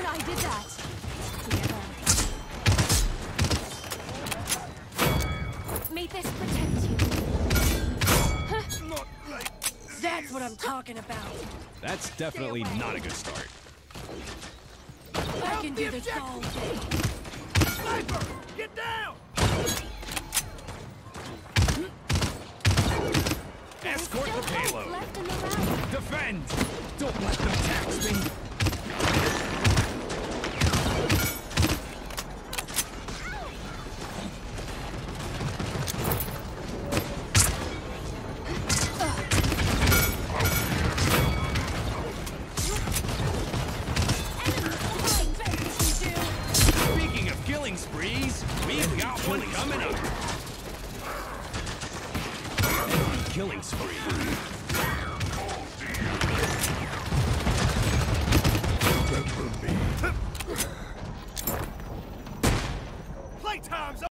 I did that. May this protect you. Not like That's what I'm talking about. That's definitely not a good start. I can do this all day. Sniper! Get down! Escort the payload. Left in the round. Defend! Don't let them tax me! Speaking of killing sprees, we've got one coming up. Killing spree.